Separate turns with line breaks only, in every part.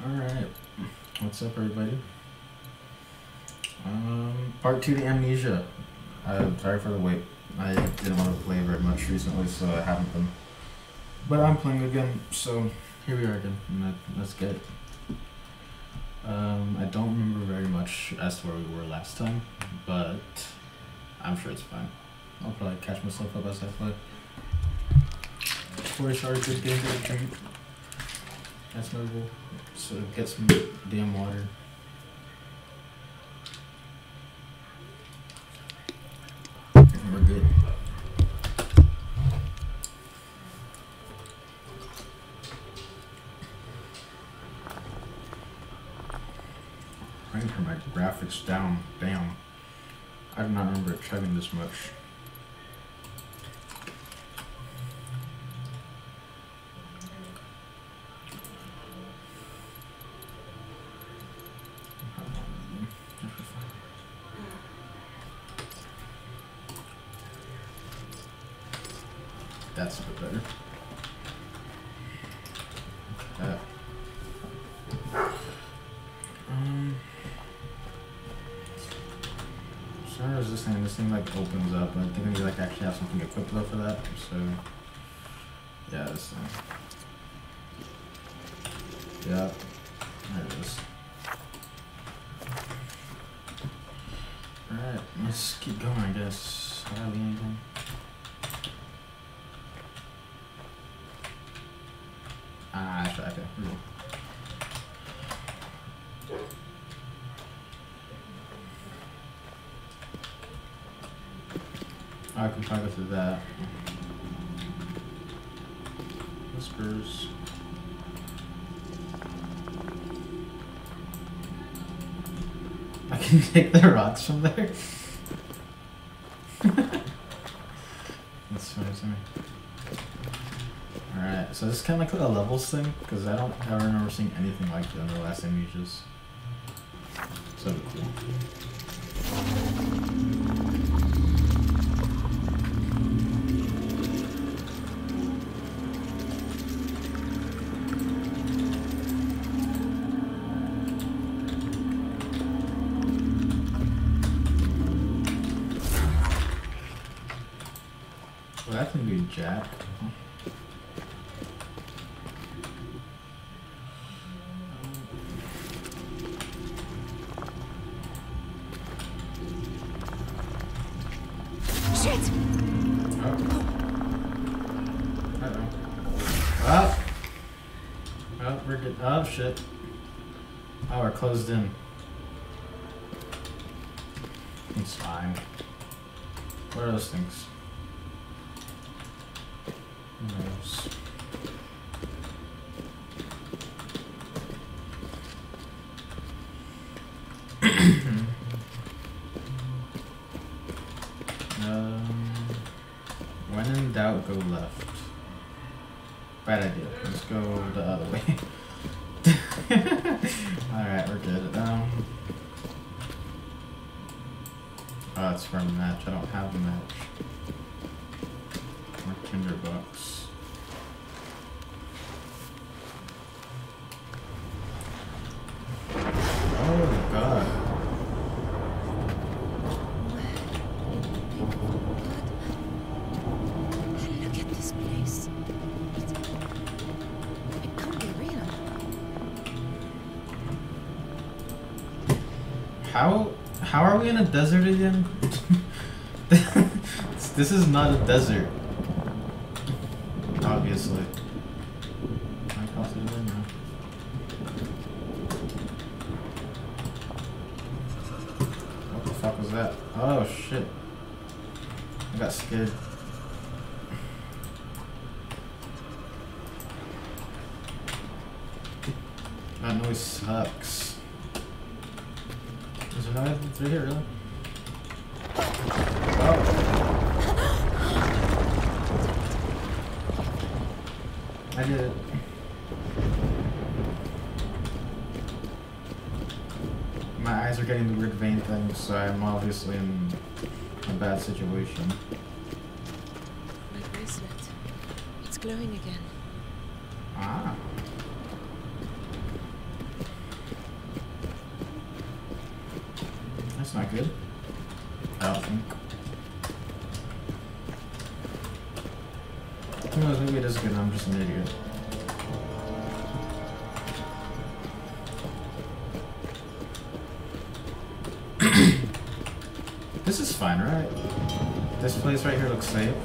Alright, what's up everybody? Part 2 the Amnesia. Sorry for the wait. I didn't want to play very much recently, so I haven't been. But I'm playing again, so here we are again. Let's get it. I don't remember very much as to where we were last time, but I'm sure it's fine. I'll probably catch myself up as I play. Before I start a good game to drink. That's my rule. So get some damn water. And we're good. I can turn my graphics down. Damn. I do not remember it chugging this much. That's a bit better. So where is this thing? This thing like opens up. I think I need to like actually have something equipped though for that. So yeah, this thing. Yeah, there it is. Alright, let's keep going I guess. I have anything. Actually, okay. I can probably go through that. Whispers. I can take the rocks from there. That's funny to me. Alright, so this is kind of like a levels thing, because I don't ever remember seeing anything like that in the last Amnesias. So that'd be cool. Well, that can be Jack. We're good. Oh shit. Oh, we're closed in. It's fine. What are those things? Who knows? When in doubt, go left. Bad idea. Let's go the other way. Alright, we're good. Oh, it's from a match. I don't have a match. More tinderbox. Oh god.
Look at this place. It can't be real.
How are we in a desert again? This is not a desert. Obviously. Can I cross it in now? What the fuck was that? Oh shit. I got scared. That noise sucks. Is there no anything through here, really? Oh. I did it. My eyes are getting the weird vein thing, so I'm obviously in a bad situation.
My bracelet. It's glowing again.
Ah. That's not good. I don't think. Who knows, maybe it is good and I'm just an idiot. This is fine, right? This place right here looks safe.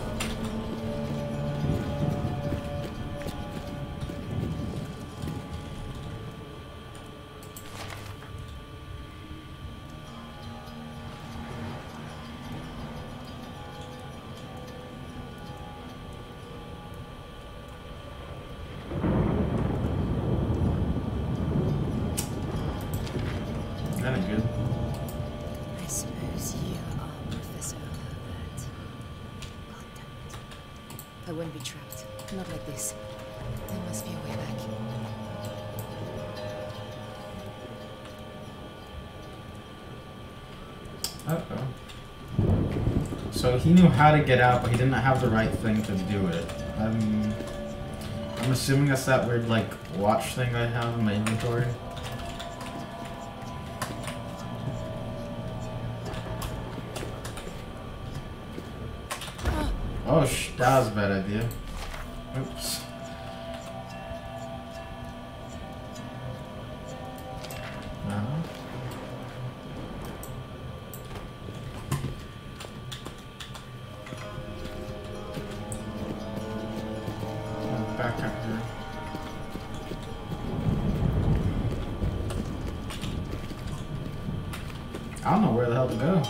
That ain't good.
I suppose you are Professor Herbert. God damn it. I wouldn't be trapped. Not like this. There must be a way back.
Uh-oh. So he knew how to get out, but he didn't have the right thing to do it. I'm assuming that's that weird, like, watch thing I have in my inventory. Oh, that was a bad idea. Oops. Back up here. I don't know where the hell to go.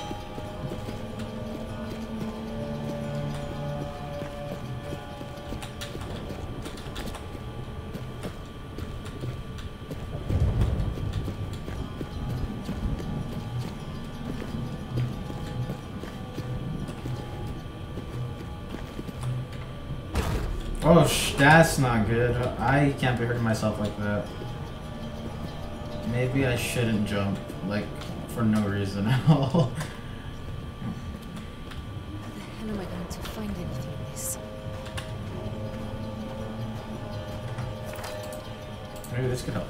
Oh, that's not good. I can't be hurting myself like that. Maybe I shouldn't jump, like, for no reason at all.
How the hell am I going to find anything in this?
Maybe this could help.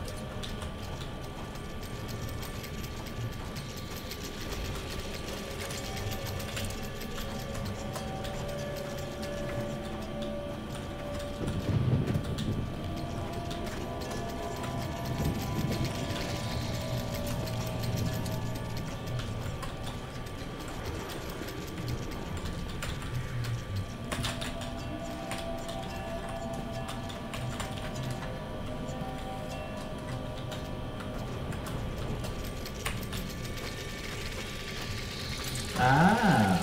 Ah.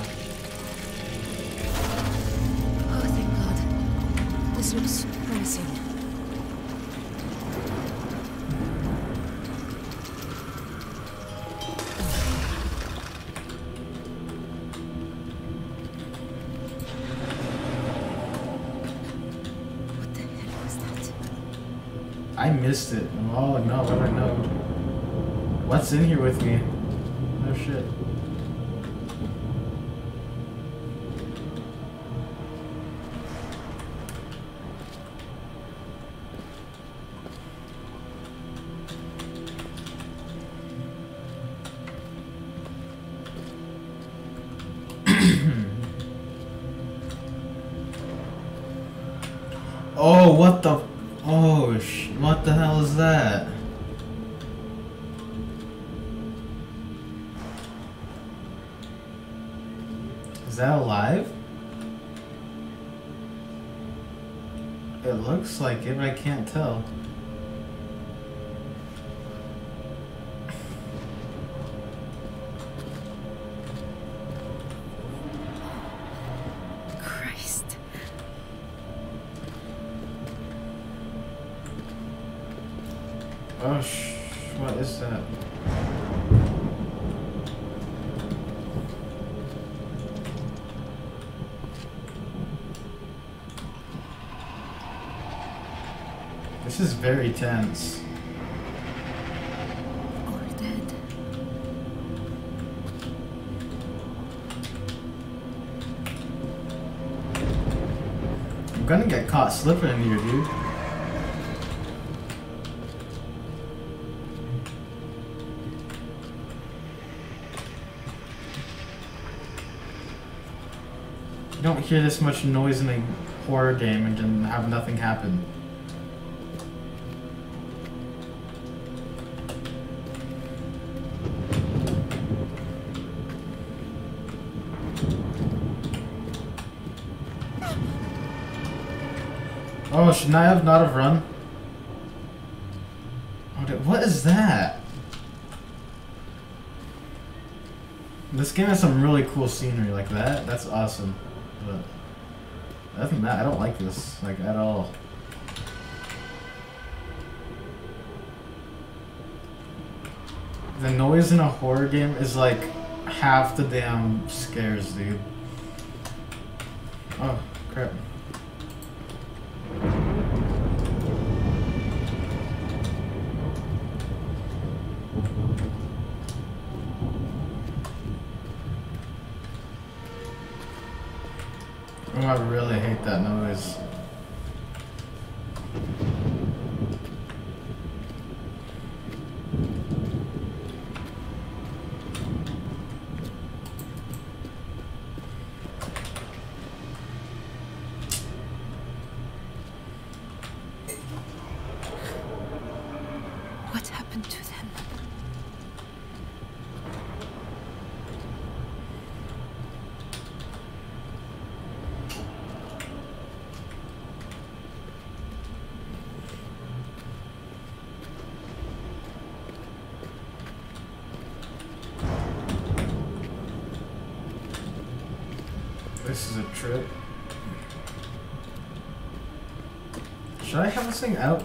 Oh, thank God. This looks promising. What the hell was that?
I missed it. Oh no, what do I know? What's in here with me? Oh shit. Oh, what the? Oh, what the hell is that? Is that alive? It looks like it, but I can't tell.
Christ.
Oh, what is that? This is very tense.
All dead.
I'm gonna get caught slipping in here, dude. You don't hear this much noise in a horror game and then have nothing happen. Oh, should I have not have run? Oh, what is that? This game has some really cool scenery like that. That's awesome. But other than that, I don't like this like at all. The noise in a horror game is like half the damn scares, dude. Oh, crap. Oh, I really hate that noise.
What happened to them?
This is a trip. Should I have this thing out?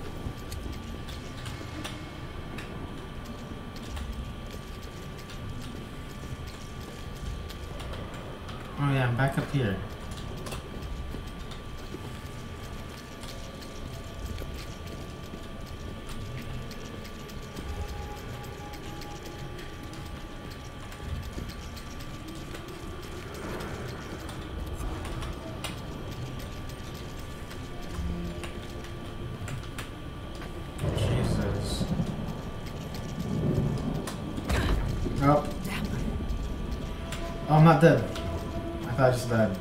Oh yeah, I'm back up here. Jesus. Oh. Oh, I'm not dead. I thought I just died.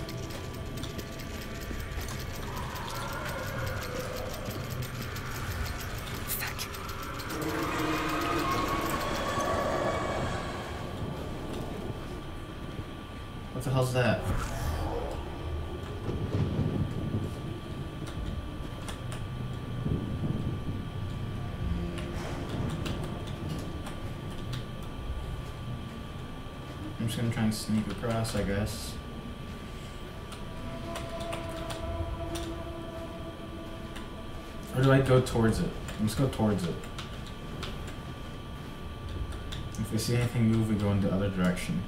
What the hell's that? I'm just gonna try and sneak across, I guess. Or do I go towards it? Let's go towards it. If we see anything move, we go in the other direction.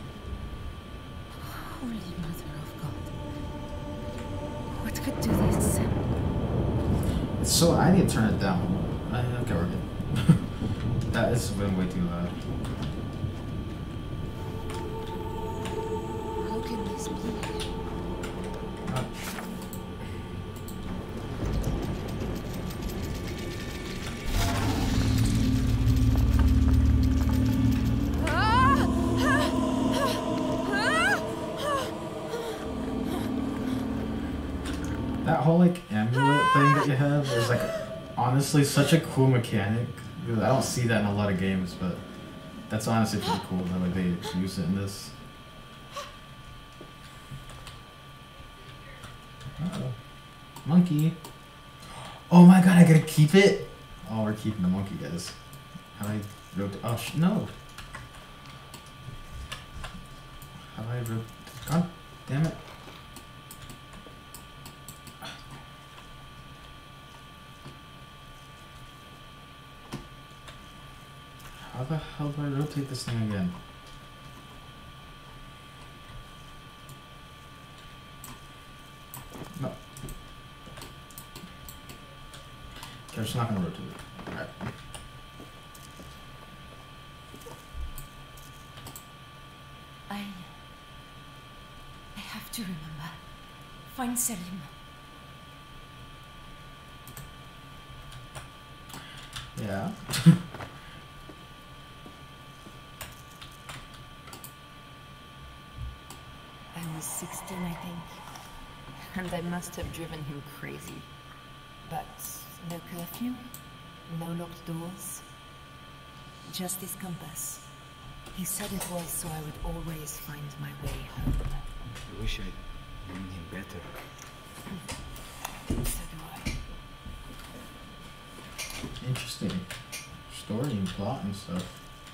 Holy Mother of God. What could do this?
It's so... I need to turn it down. Okay, we're good. That is been way too loud.
How can this be?
That whole like amulet thing that you have is like honestly such a cool mechanic. I don't see that in a lot of games, but that's honestly pretty cool the way they use it in this. Uh-oh. Monkey. Oh my god, I gotta keep it? Oh, we're keeping the monkey, guys. How do I rotate? Oh, no. How do I rotate? God damn it. How the hell do I rotate this thing again? No. Okay, I'm just not gonna rotate it. Alright.
I have to remember. Find Selim.
Yeah.
I was 16, I think. And I must have driven him crazy. But no curfew, no locked doors. Just his compass. He said it was so I would always find my way home.
I wish I'd known him better.
So do I.
Interesting. Story and plot and stuff.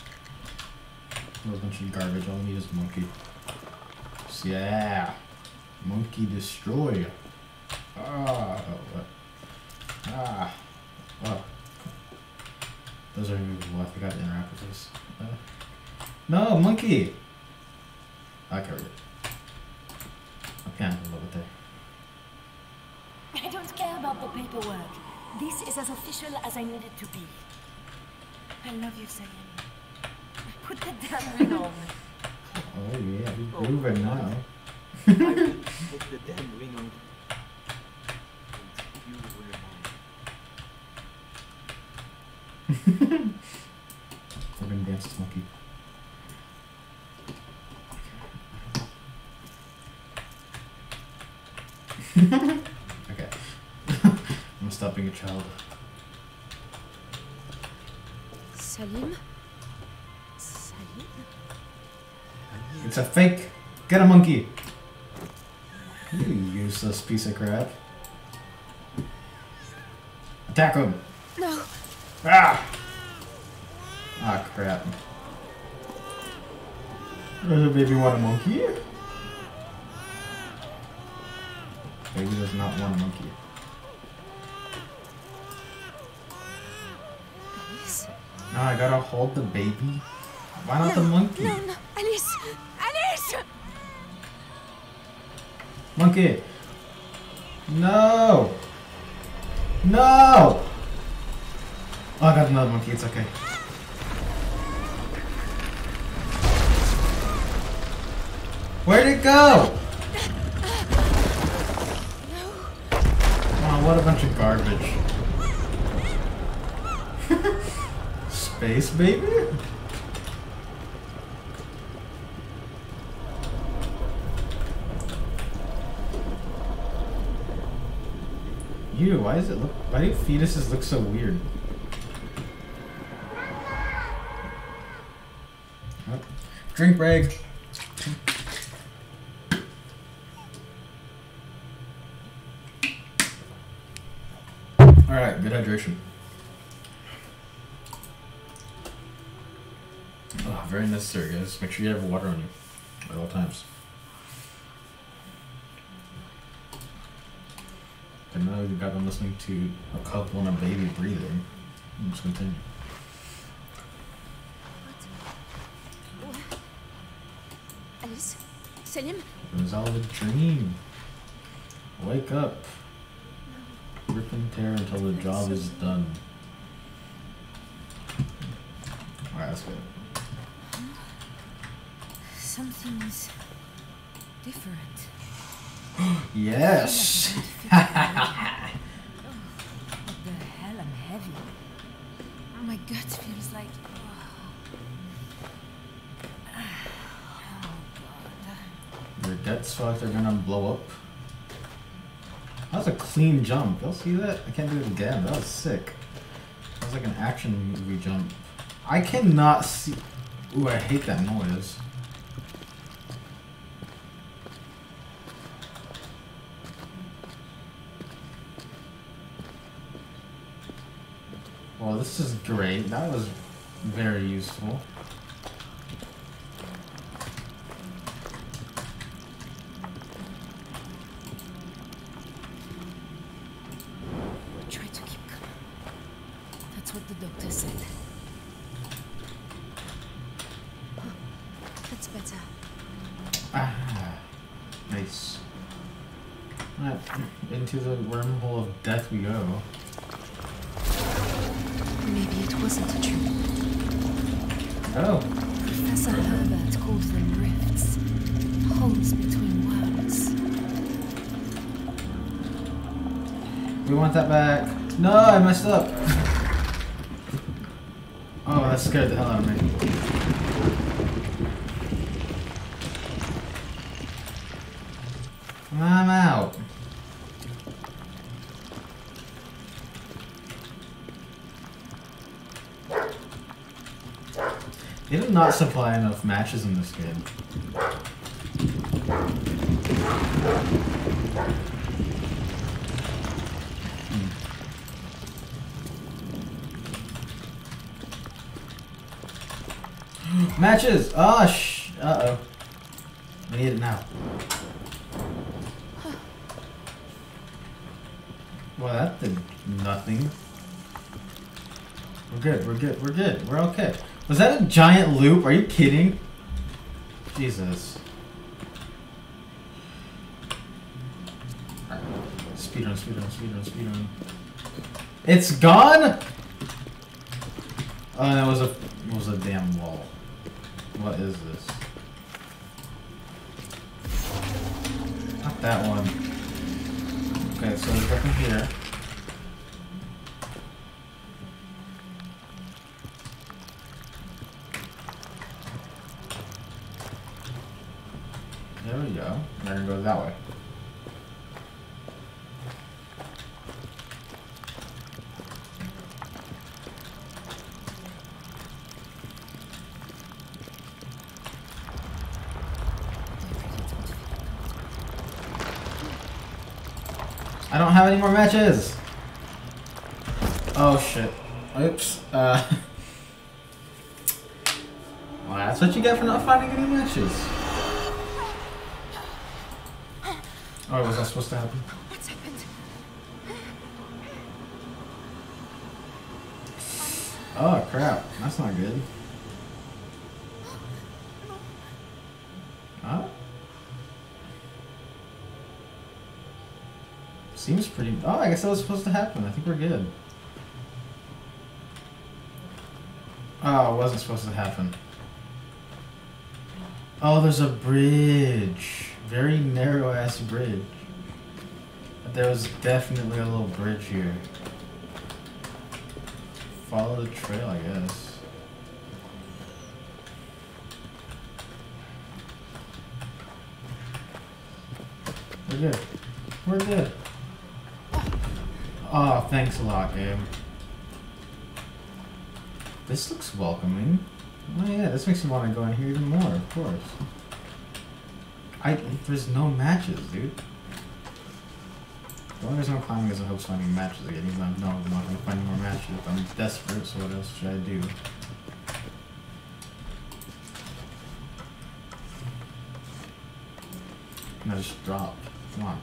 A bunch of garbage. All I need is monkey. So yeah. Monkey destroy. Ah. Oh, what? Ah. Oh. Those are movable. I forgot to interact with this. No, monkey! I carried it. I can't a little bit there.
I don't care about the paperwork. This is as official as I need it to be. I love you, Sam. Put the damn ring on.
Oh yeah, he's grooving now.
I will put the damn ring on. And you wear mine.
We're gonna dance this monkey. Okay. I'm gonna stop being a child.
Salim? Salim?
It's a fake! Get a monkey! You useless piece of crap. Attack him!
No!
Ah! Ah, crap. Does a baby want a monkey? Baby does not want a monkey.
Alice?
No, I gotta hold the baby. Why not the monkey?
No, no, Alice! Alice!
Monkey! No! No! Oh, I got another monkey. It's okay. Where'd it go? Oh, what a bunch of garbage. Space baby? Ew, why does it look, why do fetuses look so weird? Oh, drink break. Alright, good hydration. Oh, very necessary, guys. Make sure you have water on you at all times. And now you got them listening to a couple and a baby breathing. Let's continue.
What? Alice? Salim?
It was all a dream. Wake up. Rip and tear until the job is done. Alright, that's good.
Something's different.
Yes!
What the hell? I'm heavy. My gut feels like... Oh, God.
Your guts feel like they're gonna blow up. That was a clean jump. Y'all see that? I can't do it again. That was sick. That was like an action movie jump. I cannot see... Ooh, I hate that noise. Well, this is great. That was very useful.
Try to keep calm. That's what the doctor said. Oh, that's better.
Ah, nice. Alright, into the wormhole of death we go.
Maybe it wasn't a dream.
Oh.
Professor Herbert called them rifts. Holes between worlds.
We want that back. No, I messed up. Oh, that scared the hell out of me. They did not supply enough matches in this game. Matches! Oh, uh-oh. I need it now. Well, that did nothing. We're good, we're good, we're good, we're okay. Was that a giant loop? Are you kidding? Jesus. Speedrun, speedrun, speedrun, speedrun. It's gone?! Oh, that was a damn wall. What is this? Not that one. Okay, so there's nothing here. There we go. We're gonna go that way. I don't have any more matches! Oh shit. Oops. Well, that's what you get for not finding any matches. Oh, was that supposed to happen?
What's happened?
Oh crap, that's not good. Huh? Seems pretty... Oh, I guess that was supposed to happen. I think we're good. Oh, it wasn't supposed to happen. Oh, there's a bridge. Very narrow-ass bridge. But there was definitely a little bridge here. Follow the trail, I guess. We're good. We're good. Oh, thanks a lot, game. This looks welcoming. Oh yeah, this makes me want to go in here even more, of course. There's no matches, dude. The only reason I'm climbing is in hopes of finding matches again, even though I know I'm not going to find any more matches. I'm desperate, so what else should I do? And I just dropped. Come on.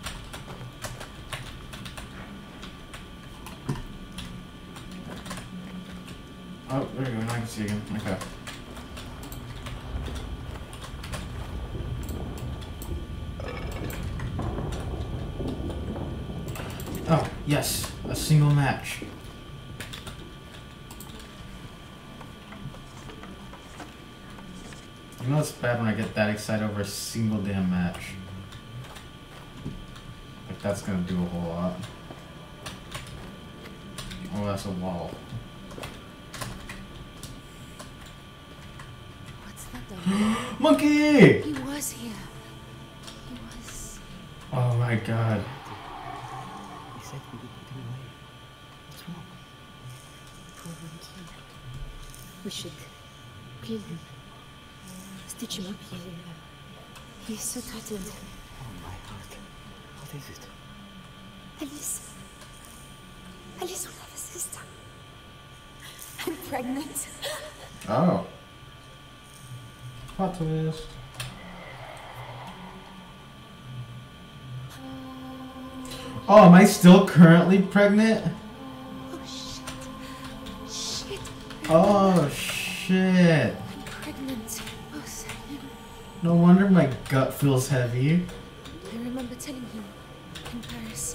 Oh, there you go. Now I can see again. Okay. Oh, yes. A single match. You know it's bad when I get that excited over a single damn match. Like, that's gonna do a whole lot. Oh, that's a wall. Monkey!
He was here. He was...
Oh my god.
He said we would put him away. What's wrong?
Poor monkey. We should kill him. Stitch him up here. He's so threatened.
Oh, my heart. What is it?
Alice. Alice will have a sister. I'm pregnant.
Oh. Plot twist. Oh, am I still currently pregnant?
Oh shit. Shit.
Oh shit.
I'm pregnant. Oh, Simon.
No wonder my gut feels heavy.
I remember telling him in Paris.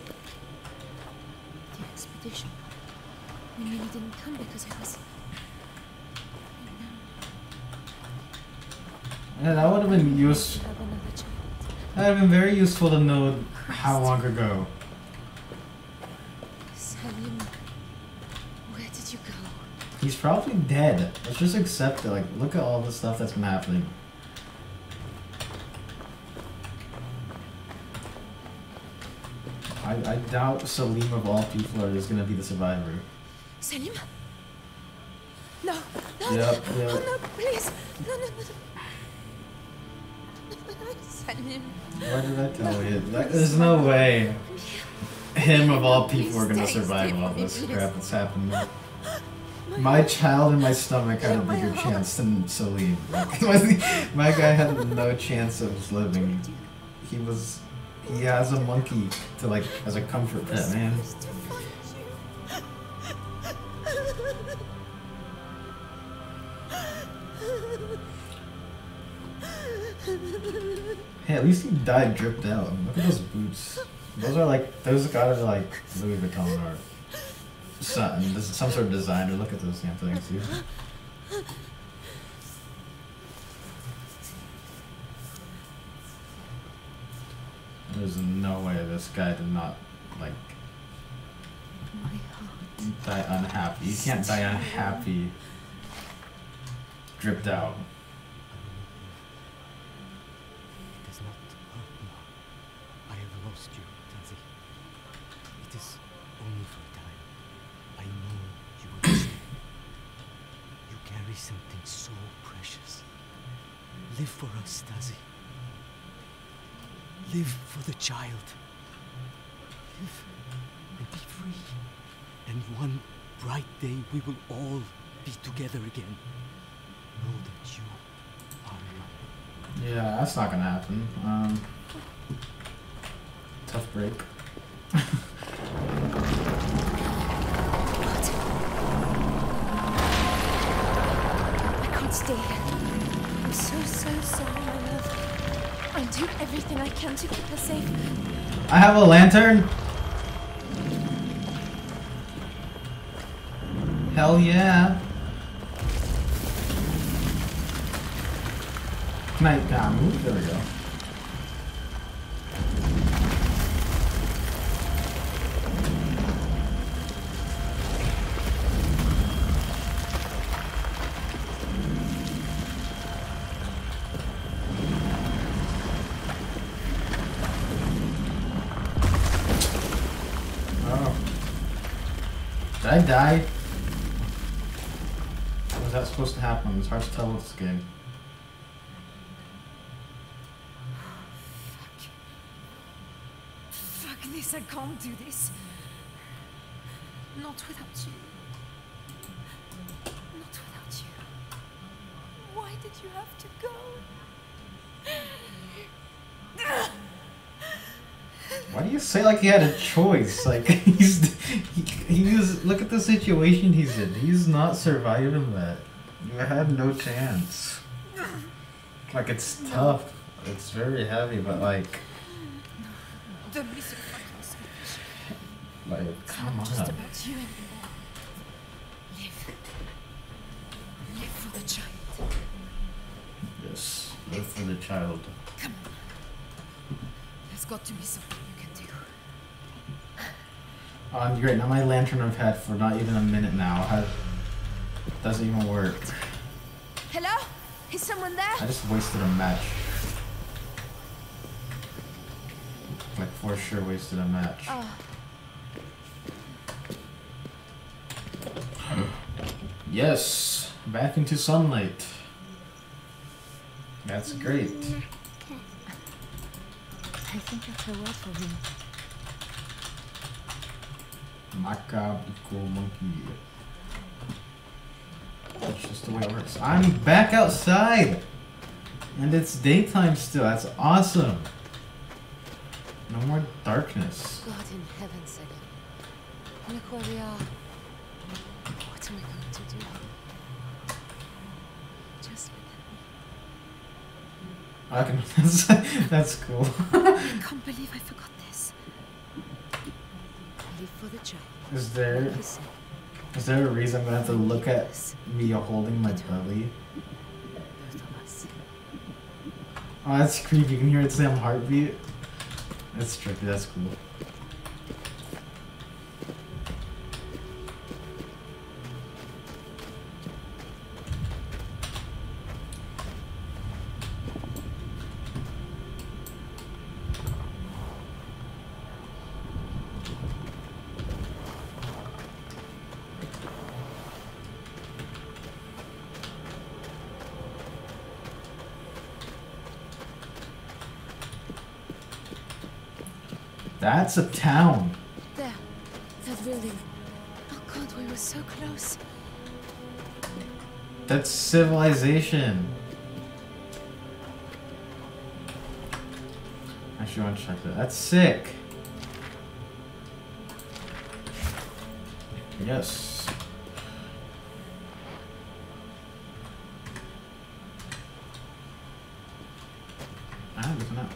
The expedition. We really didn't come because I was...
Yeah, that would have been useful.
Have another child.
That would have been very useful to know how long ago.
Salim, where did you go?
He's probably dead. Let's just accept it. Like, look at all the stuff that's been happening. I doubt Salim of all people is gonna be the survivor.
Salim? No, no,
Yep,
oh,
yep.
no, please, no, no, no. Salim.
What did I tell you? There's no way him of all people are gonna survive all this crap that's happening. My child in my stomach had a bigger chance than Salim. My guy had no chance of living. He has a monkey to like as a comfort pet, man. Hey, at least he died dripped out. Look at those boots. Those gotta be like Louis Vuitton or some sort of designer. Look at those damn things, dude. There's no way this guy did not like die unhappy. You can't die unhappy, dripped out.
It does not hurt now. I have lost you, Tazi. It is only for a time. I know you will stay. You carry something so precious. Live for us, Tazi. Live for the child. Live and be free. And one bright day we will all be together again. Know that you are mine.
Yeah, that's not gonna happen. Tough break.
I can't stay here. I'm so sorry, my love. I'll do everything I can to keep her safe.
I have a lantern. Hell yeah. Can I move? There we go. Oh. Did I die? Was that supposed to happen? It's hard to tell with this game.
Fuck this, I can't do this. Not without you. Not without you. Why did you have to go?
Why do you say like he had a choice? Like he was. Look at the situation he's in. He's not surviving that. You had no chance. Like it's tough. It's very heavy, but like.
Don't be so fucking selfish.
Like come
It's not just
on.
about you anymore. Live. Live for the child.
Yes, live for the child.
Come on. There's got to be something you can do.
Great. Now my lantern I've had for not even a minute now doesn't even work.
Hello? Is someone there?
I just wasted a match. Like for sure wasted a match.
Oh.
Yes, back into sunlight. That's great.
I think that's a word for him.
Macabre equal monkey. That's just the way it works. I'm back outside! And it's daytime still. That's awesome. No more darkness.
God in heaven, Sagan. Look where we are. What are we going to do? Just look at me.
I can. That's cool.
I can't believe I forgot this. Live for the child.
Is there a reason I'm gonna have to look at me holding my belly?
Both of us.
Oh, that's creepy. You can hear its damn heartbeat. That's trippy. That's cool. That's a town.
There. That building. Oh god, we were so close.
That's civilization. Actually, I want to check that. That's sick. Yes. Ah, look at that.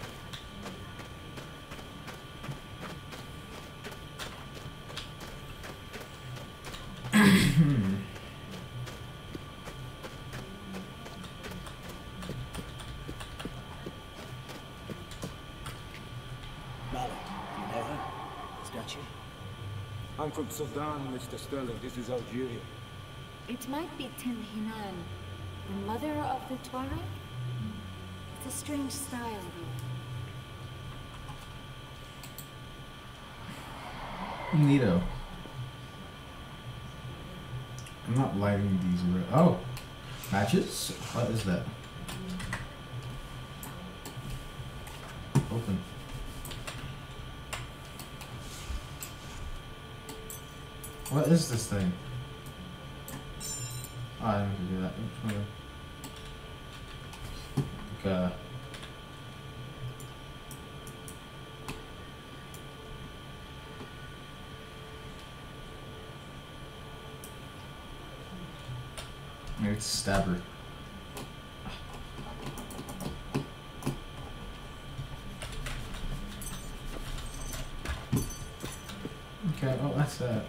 I'm from Sudan, Mr. Sterling. This is Algeria.
It might be Tin Hinan, the mother of the Tuareg. It's a strange style, though.
Neato. I'm not lighting these. Oh, matches? What is that? Open. What is this thing? Oh, I didn't have to do that. Oops, maybe it's a stabber. Okay, oh, that's that.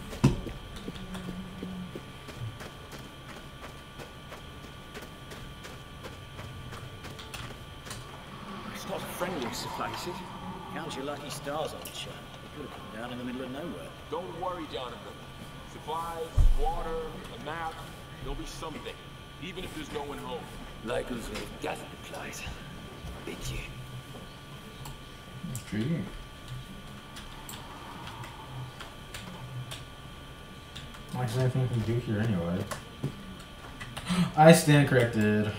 It's not friendly to face it. Count your lucky stars on the chart. You could have come down in the middle of nowhere.
Don't worry, Jonathan. Supplies, water, a map. There'll be something, even if there's no one home.
Like us have gathered the place. Bid you.
Intriguing. Actually, I think we can do here anyway. I stand corrected.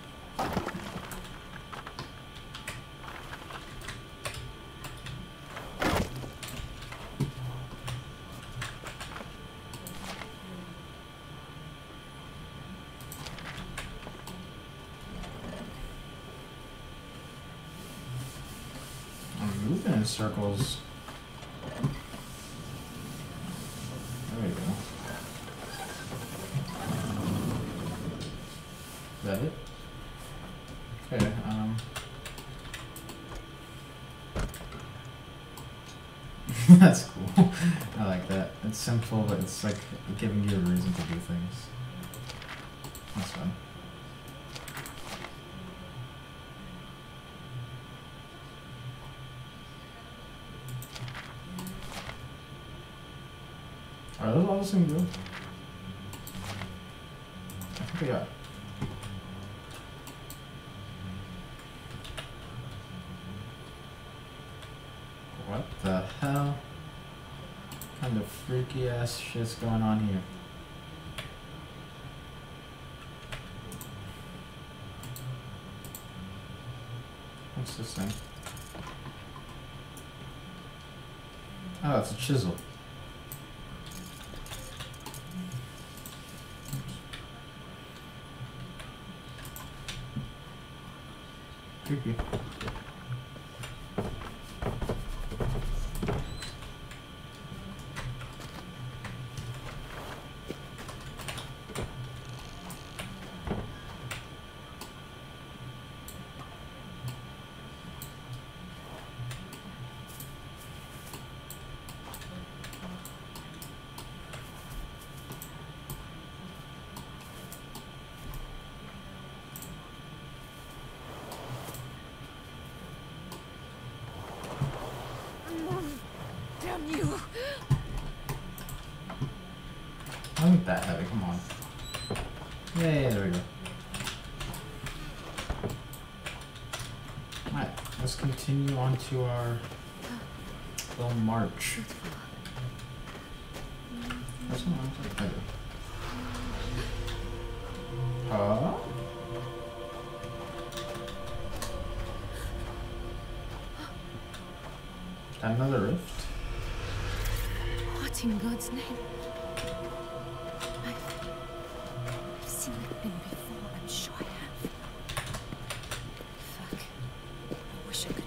I'm moving in circles. There we go. Is that it? Okay, that's cool. I like that. It's simple, but it's like giving you a reason to do things. That's fun. Are those all the same deal? I think they got. What the hell? What kind of freaky ass shit's going on here? What's this thing? Oh, it's a chisel. Creepy.
Damn you!
Not that heavy, come on. Yeah, there we go. Alright, let's continue on to our little march. What's going on? Okay. Huh? Another rift?
What in God's name? I've seen that thing before, I'm sure I have. Fuck. I wish I could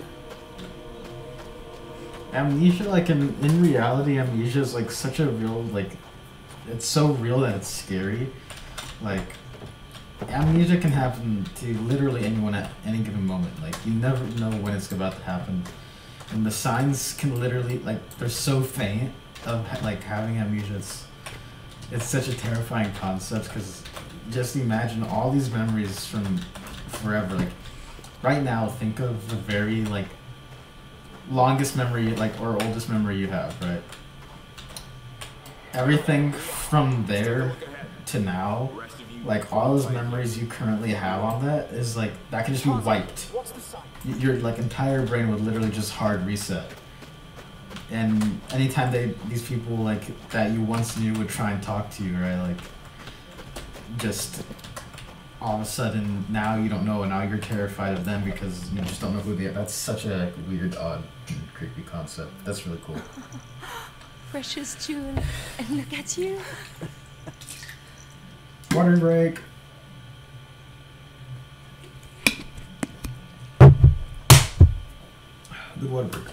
remember.
Amnesia, like in reality, Amnesia is like such a real, like, it's so real that it's scary. Like, Amnesia can happen to literally anyone at any given moment. Like, you never know when it's about to happen. And the signs can literally, like, they're so faint of, like, having amnesia. It's such a terrifying concept, because just imagine all these memories from forever. Like, right now, think of the very, like, longest memory, like, or oldest memory you have, right? Everything from there to now, like, all those memories you currently have on that is, like, that can just be wiped. Your, like, entire brain would literally just hard reset. And anytime these people, like, that you once knew would try and talk to you, right, like, just all of a sudden now you don't know, and now you're terrified of them because you just don't know who they are. That's such a weird, odd, creepy concept. That's really cool.
Precious jewel, and look at you.
Water break. Good water break.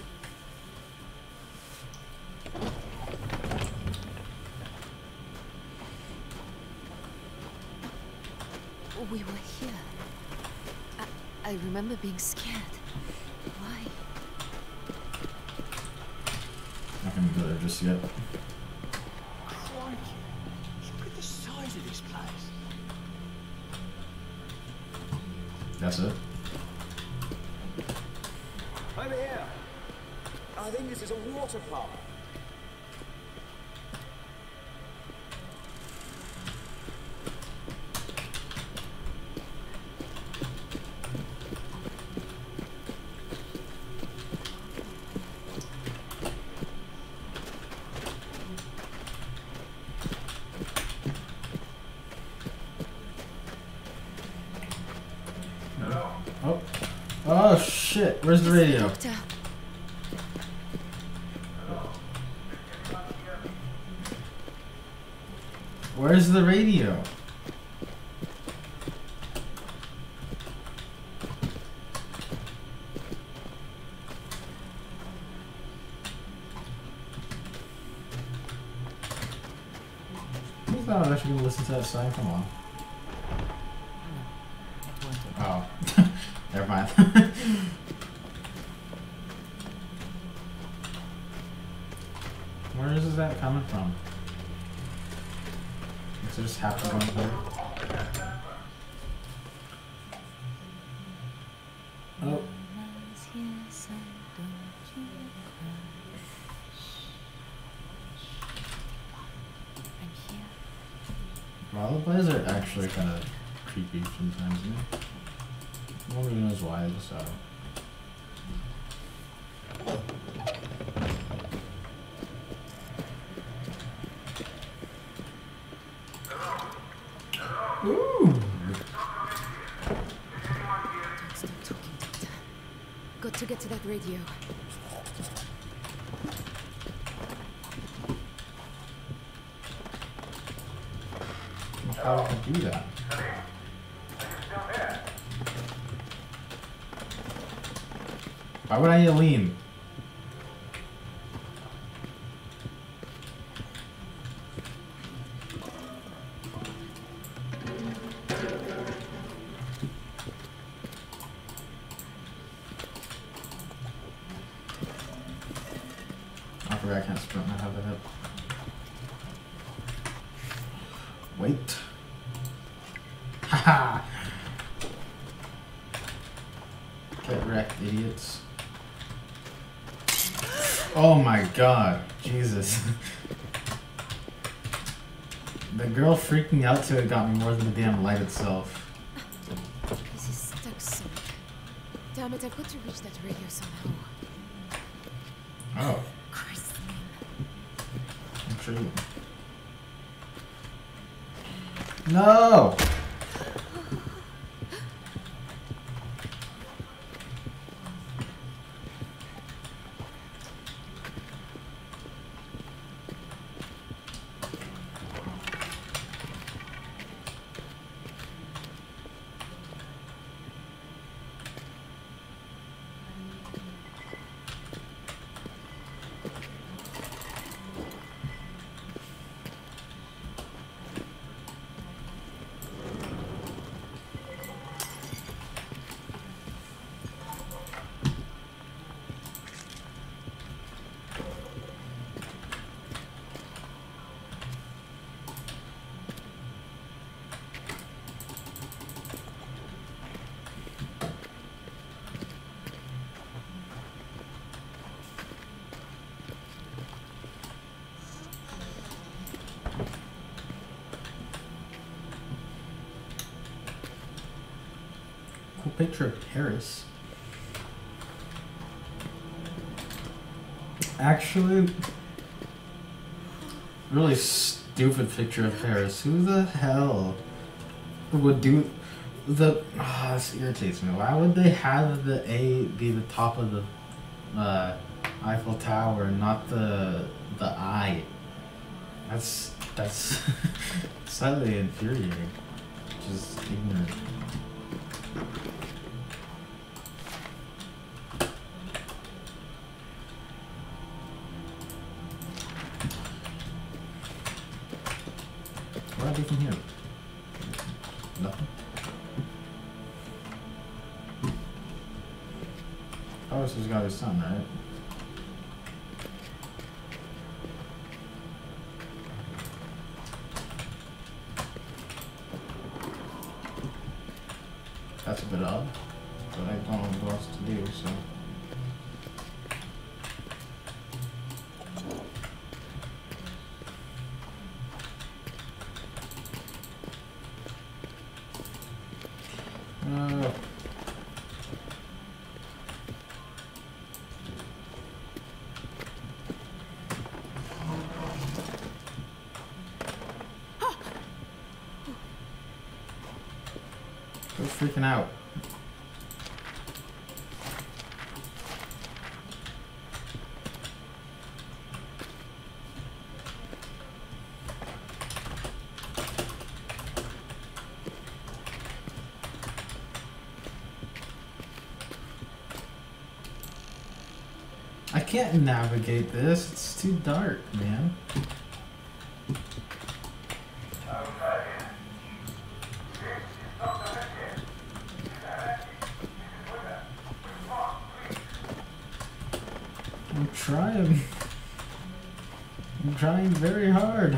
We were here. I remember being scared. Why?
Not gonna go there just yet.
Crikey. Look at the size of this place.
That's it.
Over here. I think this is a water park.
Oh shit, where's the radio?
Doctor.
Where's the radio? You thought I was actually gonna listen to that song? Come on. Oh. Never mind. Where is that coming from? Does it just happen going there? Oh. Lullabies are actually kind of creepy sometimes, isn't it? Nobody knows why, so. Ooh!
Stop talking, Doctor. Got to get to that radio.
How to do that? Why would I lean? I forgot I can't sprint. I have the hip. Wait. Haha! Get wrecked, idiots. Oh my god. Jesus. The girl freaking out to it got me more than the damn light itself.
This is stuck somewhere. Damn it, I've got to reach that radio somehow.
Oh.
Christ.
I'm sure you... No! picture of Paris. Actually, really stupid picture of Paris. Who the hell would do the... Oh, this irritates me. Why would they have the A be the top of the Eiffel Tower and not the I? That's slightly infuriating. Just ignorant. What do I do from here? Nothing. Oh, this has got his son, right? That's a bit odd, but I don't know what else to do, so... Freaking out. I can't navigate this. It's too dark, man. I'm trying very hard.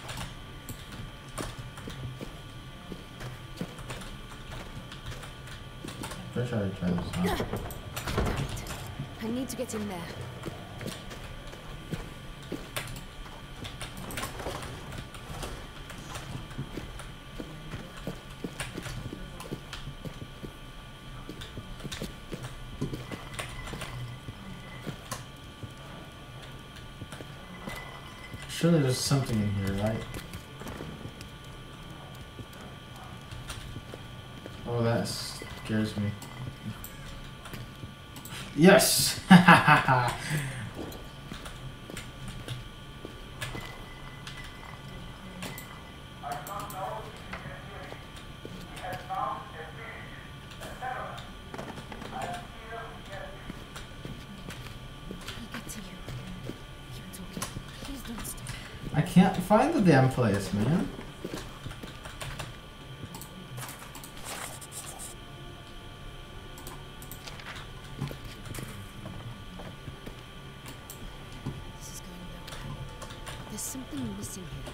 First I try this out.
I need to get in there.
Surely there's something in here, right? Oh, that scares me. Yes! I can't find the damn place, man.
This is going nowhere. There's something missing here.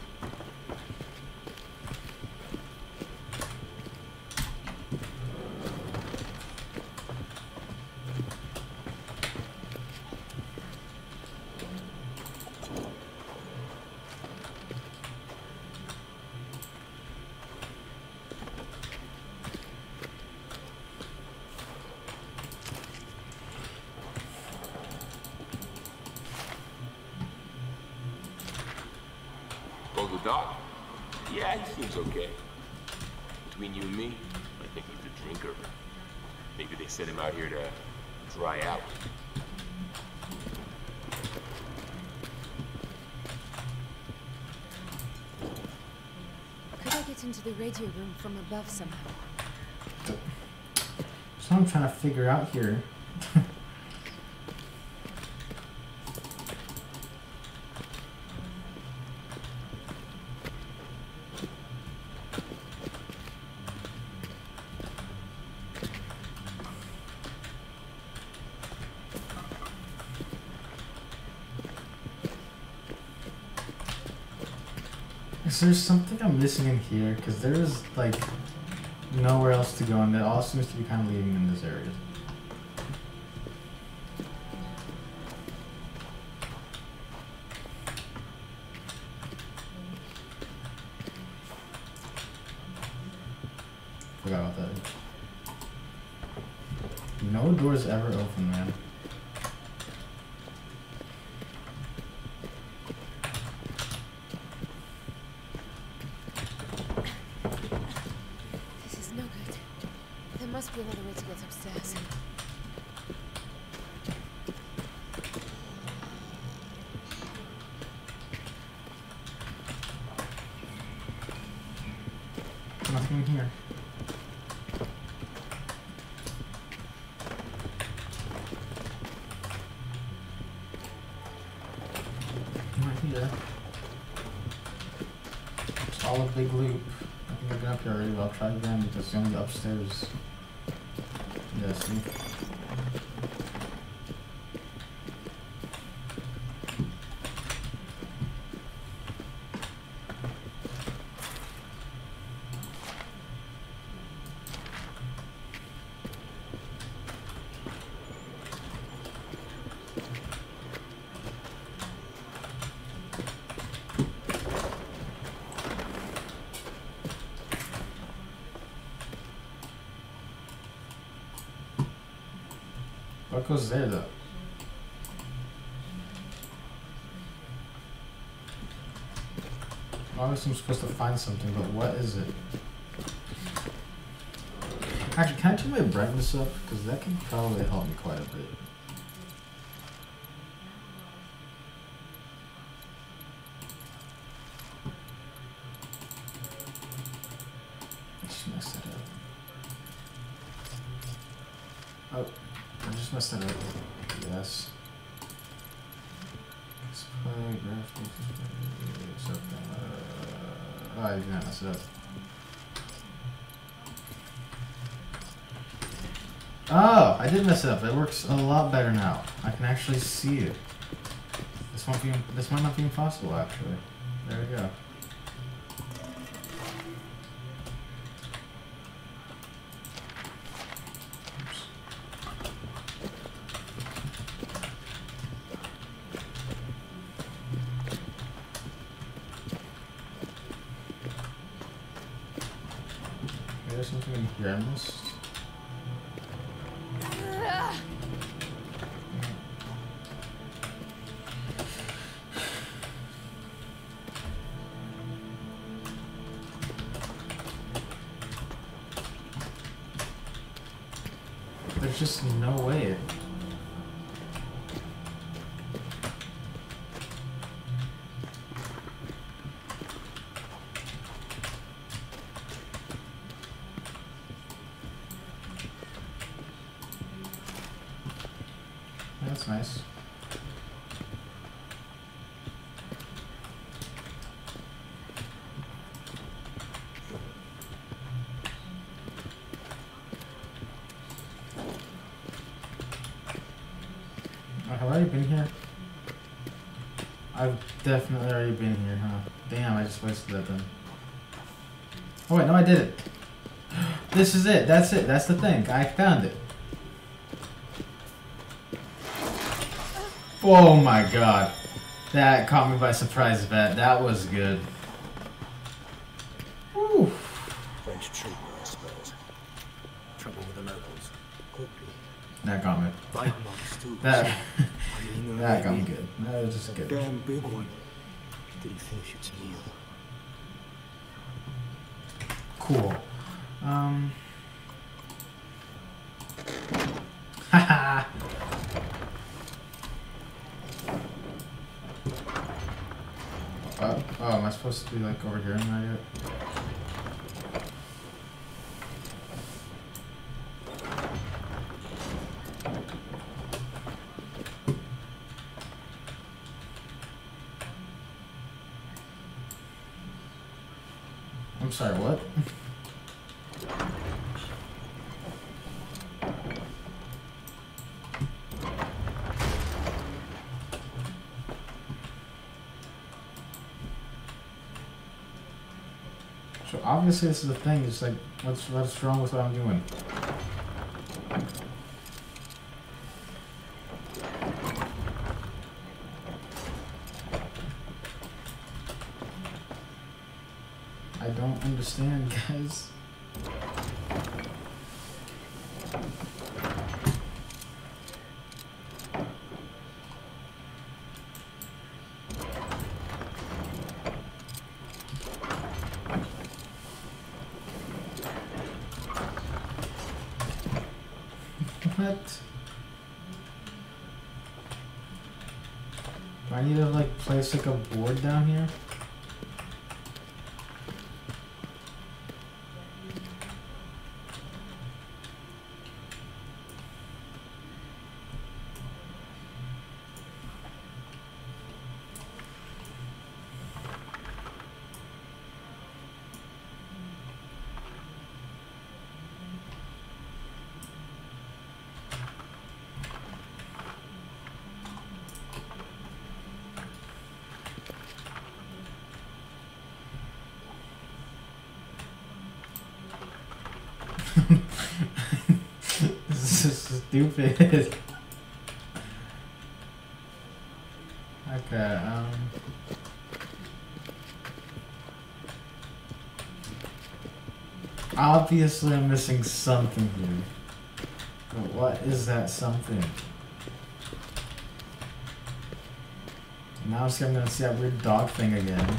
Oh, the doc? Yeah, he seems okay. Between you and me, I think he's a drinker. Maybe they sent him out here to dry out.
Could I get into the radio room from above somehow?
That's what I'm trying to figure out here. Is there something I'm missing in here? Because there is, like, nowhere else to go, and it all seems to be kind of leading in this area. Forgot about that. No doors ever open, man.
This is no good. There must be another way to get upstairs.
Nothing here. Right here. It's all a big loop. I think I've been up here already, but I'll try again because it's the only upstairs. Yeah, see? What goes there, though? Obviously, I'm supposed to find something, but what is it? Actually, can I turn my brightness up? Because that can probably help me quite a bit. Just messed it up. Oh. I just messed that up. Yes. Display, graphics, something. Oh, I did not mess it up. Oh, I did mess it up. It works a lot better now. I can actually see it. This might not be impossible, actually. There we go. There's something in here I missed. There's just no way. That's nice. Have I already been here? I've definitely already been here, huh? Damn, I just wasted that then. Oh wait, no I didn't. This is it, that's it, that's the thing. I found it. Oh my god. That caught me by surprise, Vet. That was good. Whew.
French treatment, I suppose. Trouble with the locals. Could be.
That got me.
Bite marks too.
That got me good. That was just good.
Damn big one. Did he finish its meal?
Cool. Haha. Oh, am I supposed to be like over here in that yet? I'm sorry, what? So obviously this is the thing, it's like, what's wrong with what I'm doing? I don't understand, guys. it? Do I need to like place like a board down here? This is stupid. Okay, obviously I'm missing something here. But what is that something? Now I'm gonna see that weird dog thing again.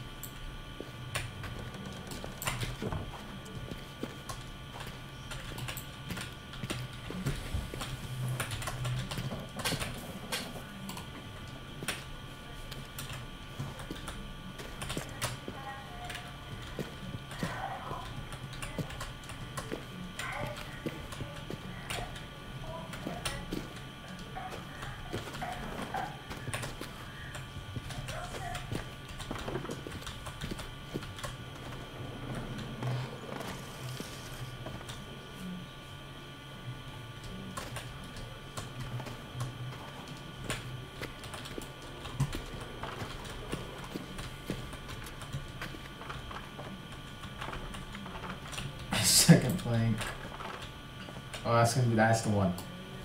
Second plank. Oh, that's gonna be the one.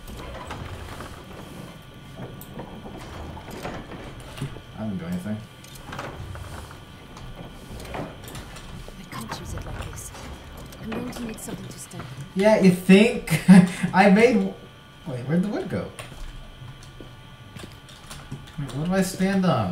I didn't do anything.
I can't use it like this. I'm going to need something to stand on.
Yeah, you think? I made. Wait, where'd the wood go? Wait, what do I stand on?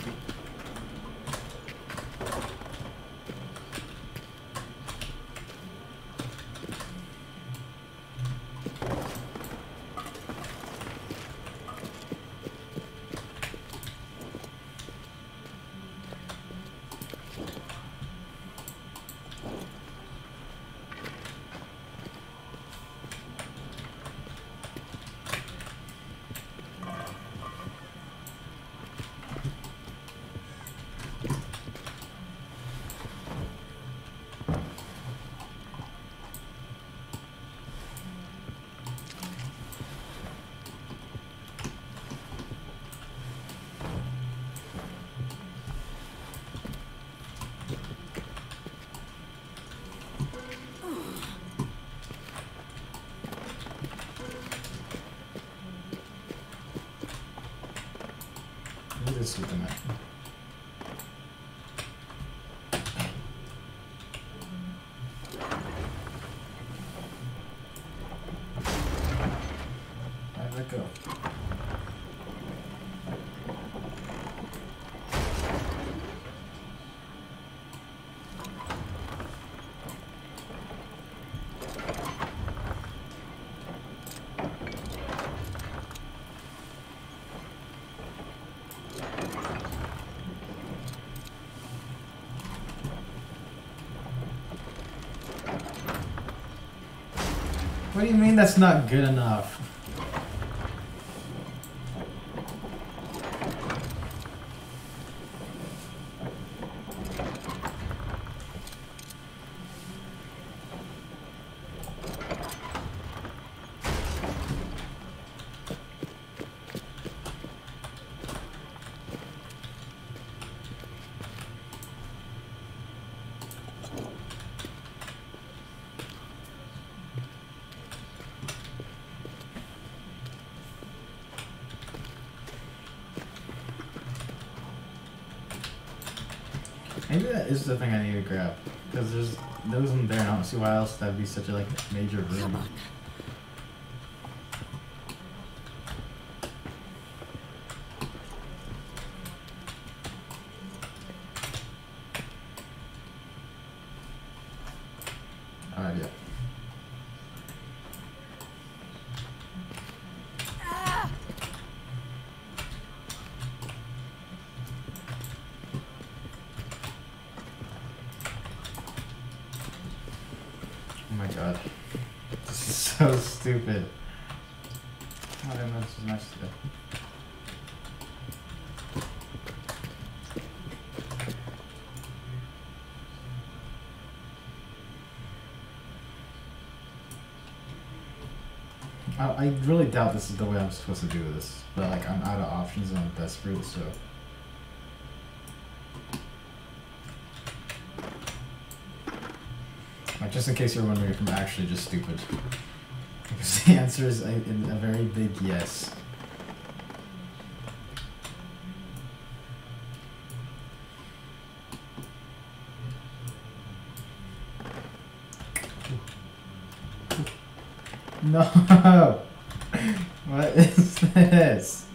This with the map. Where'd that go? What do you mean that's not good enough? Maybe that is the thing I need to grab. Because there wasn't there, and I don't see why else that'd be such a like major room. Alright, yeah. Oh my god. This is so stupid. I don't know, this is nice today. I really doubt this is the way I'm supposed to do this, but like I'm out of options and I'm desperate, so. Like, just in case you're wondering if I'm actually just stupid. Because the answer is a very big yes. No! What is this?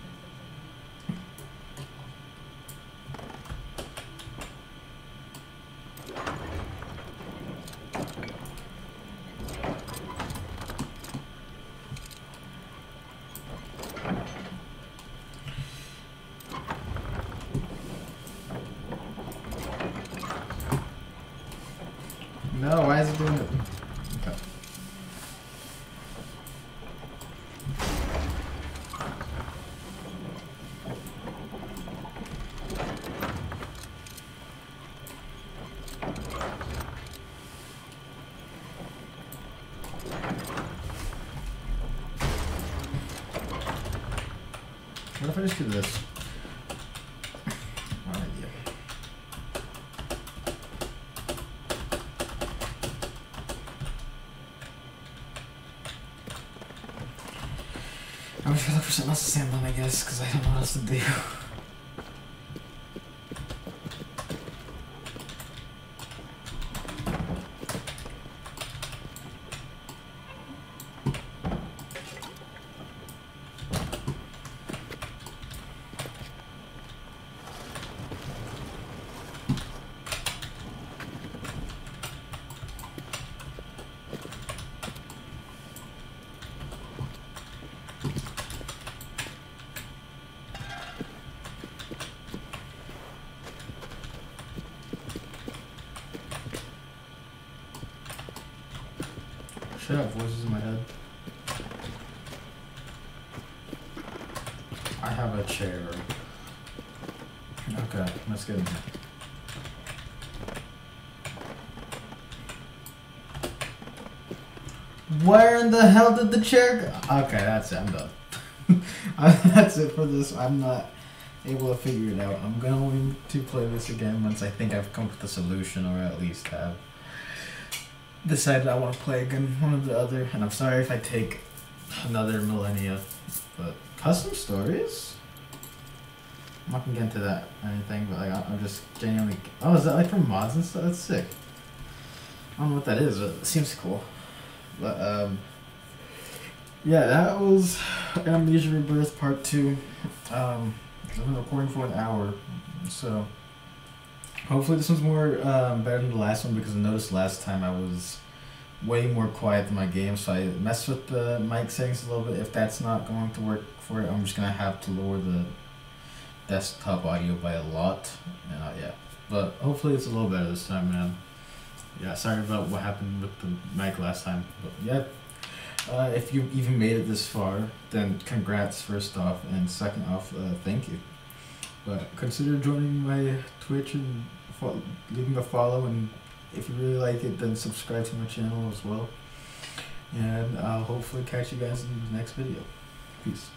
No, why is it doing it? Okay. What if I just do this? One idea. I'm just gonna look for something else to stand on, I guess, because I don't know what else to do. Should I have voices in my head? I have a chair. Okay, let's get in here. Where in the hell did the chair go? Okay, that's it, I'm done. That's it for this. I'm not able to figure it out. I'm going to play this again once I think I've come up with a solution, or at least have decided I want to play again one or the other. And I'm sorry if I take another millennia, but custom stories? I'm not gonna get into that or anything, but like I'm just genuinely. Oh, is that like for mods and stuff? That's sick. I don't know what that is, but it seems cool. But yeah, that was Amnesia Rebirth Part 2. I've been recording for an hour, so hopefully this one's more better than the last one, because I noticed last time I was way more quiet than my game, so I messed with the mic settings a little bit. If that's not going to work for it, I'm just gonna have to lower the desktop audio by a lot, and yeah. But hopefully it's a little better this time, man. Yeah, sorry about what happened with the mic last time, but yeah. If you even made it this far, then congrats first off, and second off, thank you. But consider joining my Twitch and leaving a follow, and if you really like it, then subscribe to my channel as well. And I'll hopefully catch you guys in the next video. Peace.